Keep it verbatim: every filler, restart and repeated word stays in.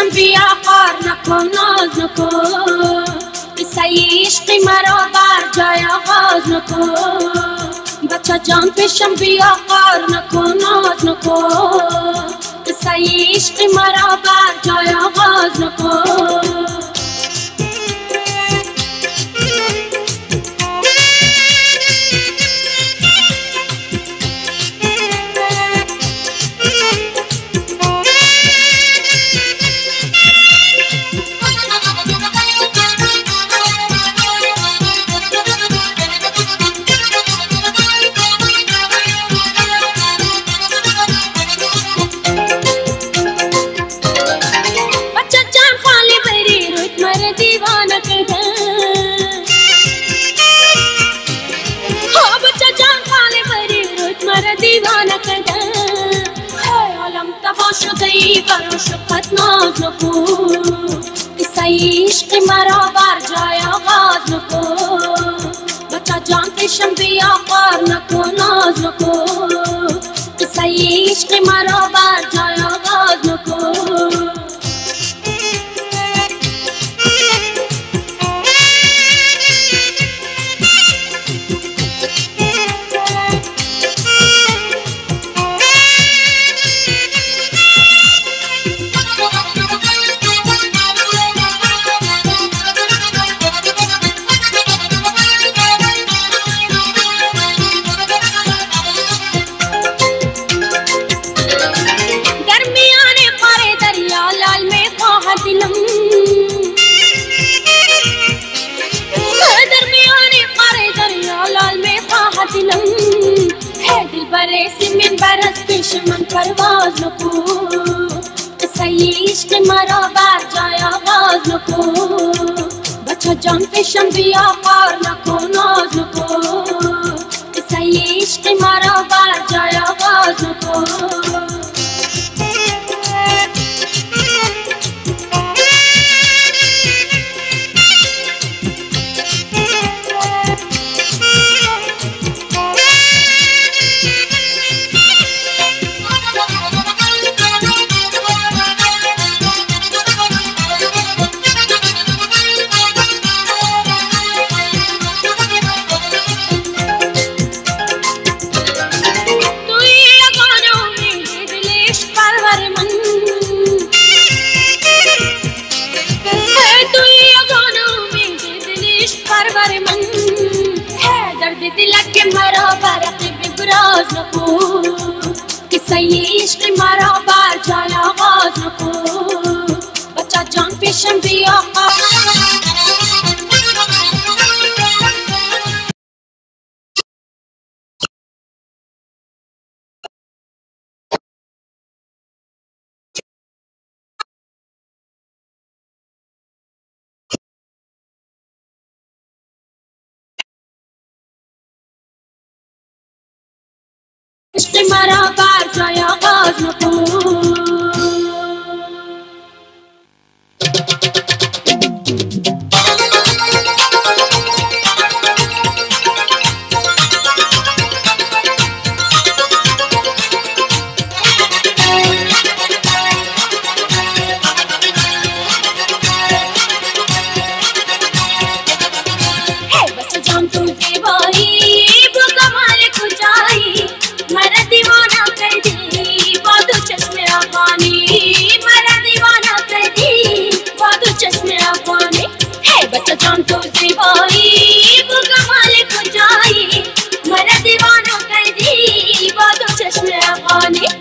بشم بیا خار نکن ناز نکن قصه عشقی مرا بر جای آغاز نکن بچه جان پیشم بیا خار نکن ناز نکن قصه عشقی مرا بر جای آغاز نکن दीवाना कदा है आलम तबाश गई पर शफकत नाज नको किसा इश्क मरा बार जाए आगाज नको बच्चा जानते शम्बिया पार नको नाज नको किसा इश्क मरा बार जाए आगाज नको من برس پیش من پرواز نکو قصه عشق مرا بر جای آغاز نکو بچه جان پیشم بیا خار نکو ناز نکو قصه عشق مرا بر جای آغاز نکو किसा इश्क मरा बार जाए आगाज नको बच्चा जान पेशम बिया इश्क मरा बार जाए आगाज नको जान तो दीवाई वो कमाल को जाई मरा दीवाना कर दी बातों चश्मे अफगानी